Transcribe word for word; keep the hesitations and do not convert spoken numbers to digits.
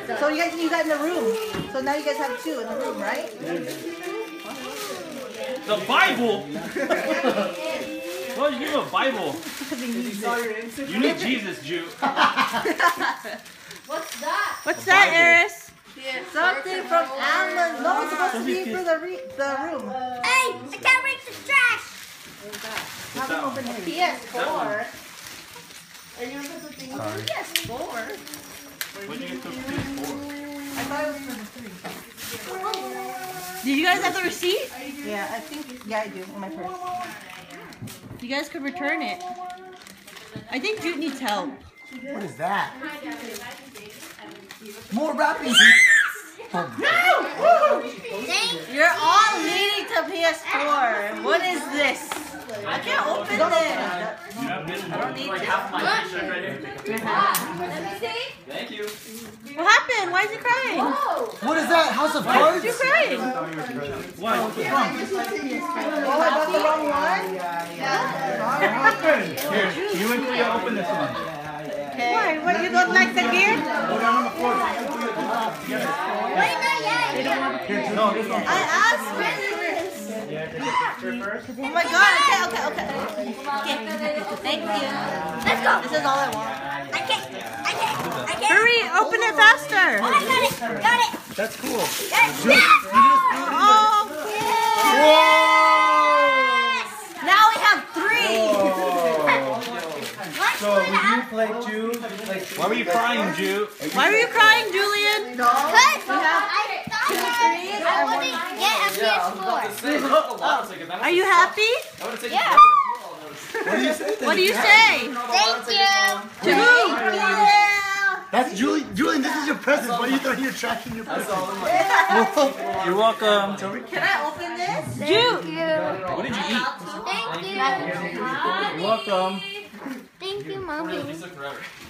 So you guys use that in the room. So now you guys have two in the room, right? The Bible? Why would you give him a Bible? You need Jesus, Jew. What's that? What's that, Eris? Something from Amazon. No, it's supposed to be for the, re the room. Hey, I can't reach the trash. Have them open here. P S four. Are you looking for things? P S four? What did you get to P S four? I thought it was for the three. Did you guys have the receipt? Yeah, I think, yeah, I do, in my purse. You guys could return it. I think Jude needs help. What is that? More rapping. You're all leading to P S four. What is this? I can't open this. You have this more than like half my t-shirt right here. Let me see. Thank you. What happened? Why is he crying? Oh. What is that? House of Cards? You're crying. What? Oh, I got the wrong one? Here, you and Cleo open this one. Why? What, you don't like the gear? Wait, not yet. No, this one. I asked for this. Yeah, take a picture first. Oh my god, okay, okay, okay. Okay, thank you. Let's go. This is all I want. I can't. I can't. I can't. Hurry, open it faster. Oh, I got it. Got it. That's cool. Got it. Yes. Oh, Yes. Now we have three. So, when you play two, like, Why were you crying, Jew? why were you crying, Julian? No. Because We have I thought threes I wouldn't get a P S four. Are you happy? Yeah. what do you say? What do you say? Thank you. To who? That's Julian. Julian, this is your present. Why are you throwing your trash in your present? You're welcome. Can I open this? Jude. What did you eat? Thank you. You're welcome. Thank you, Mommy. This took forever.